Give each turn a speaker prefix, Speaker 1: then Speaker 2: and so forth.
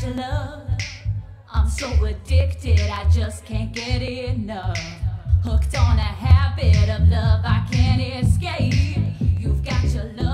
Speaker 1: your love. I'm so addicted, I just can't get enough. Hooked on a habit of love I can't escape. You've got your love.